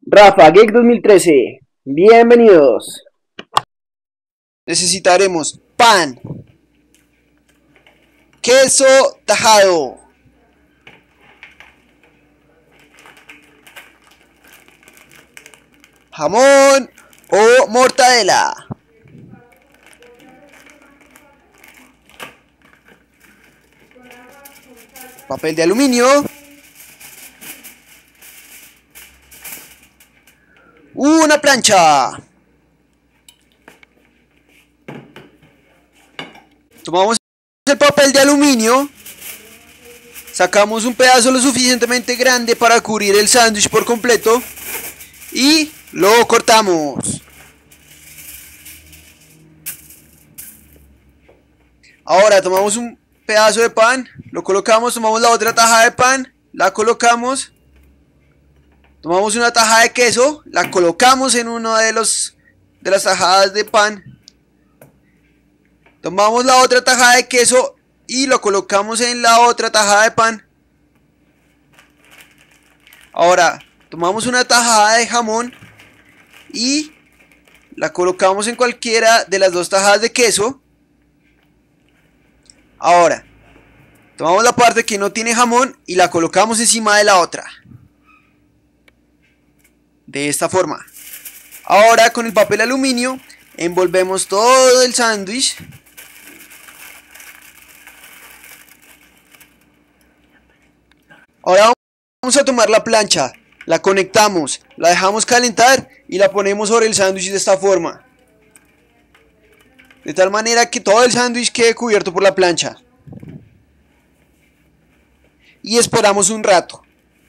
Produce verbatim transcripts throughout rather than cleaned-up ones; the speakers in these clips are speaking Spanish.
Rafa Geek dos mil trece, bienvenidos. Necesitaremos pan, queso tajado, jamón o mortadela, papel de aluminio, una plancha. Tomamos el papel de aluminio, sacamos un pedazo lo suficientemente grande para cubrir el sándwich por completo y lo cortamos. Ahora tomamos un pedazo de pan, lo colocamos, tomamos la otra tajada de pan, la colocamos, tomamos una tajada de queso, la colocamos en una de los de las tajadas de pan. Tomamos la otra tajada de queso y lo colocamos en la otra tajada de pan. Ahora, tomamos una tajada de jamón y la colocamos en cualquiera de las dos tajadas de queso. Ahora, tomamos la parte que no tiene jamón y la colocamos encima de la otra. De esta forma. Ahora, con el papel aluminio, envolvemos todo el sándwich. Ahora vamos a tomar la plancha, la conectamos, la dejamos calentar y la ponemos sobre el sándwich de esta forma. De tal manera que todo el sándwich quede cubierto por la plancha. Y esperamos un rato.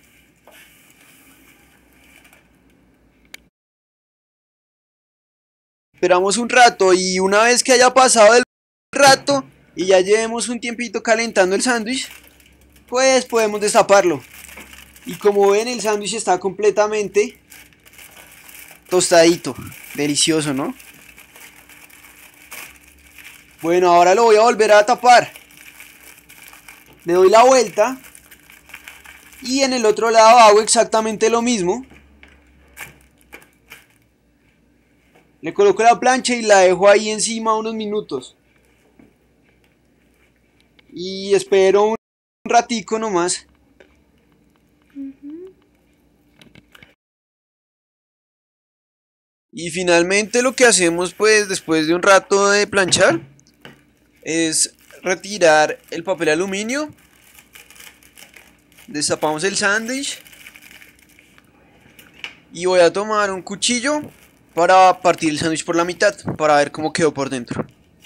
Esperamos un rato y una vez que haya pasado el rato y ya llevemos un tiempito calentando el sándwich, pues podemos destaparlo. Y como ven, el sándwich está completamente tostadito. Delicioso, ¿no? Bueno, ahora lo voy a volver a tapar. Le doy la vuelta. Y en el otro lado hago exactamente lo mismo. Le coloco la plancha y la dejo ahí encima unos minutos. Y espero un ratico nomás. Y finalmente lo que hacemos pues después de un rato de planchar es retirar el papel aluminio. Destapamos el sándwich. Y voy a tomar un cuchillo para partir el sándwich por la mitad, para ver cómo quedó por dentro.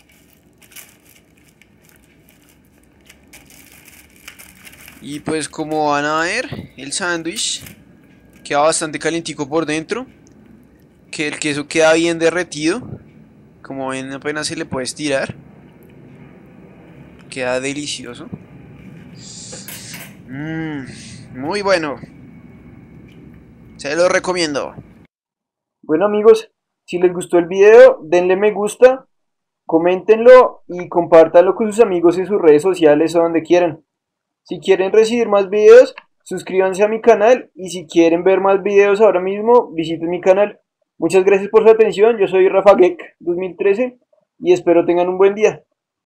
Y pues como van a ver, el sándwich queda bastante calientico por dentro, que el queso queda bien derretido, como ven apenas se le puede estirar, queda delicioso. Mmm, muy bueno, se lo recomiendo. Bueno amigos, si les gustó el video, denle me gusta, coméntenlo y compártanlo con sus amigos en sus redes sociales o donde quieran. Si quieren recibir más videos, suscríbanse a mi canal y si quieren ver más videos ahora mismo, visiten mi canal. Muchas gracias por su atención, yo soy Rafa Geek dos mil trece y espero tengan un buen día.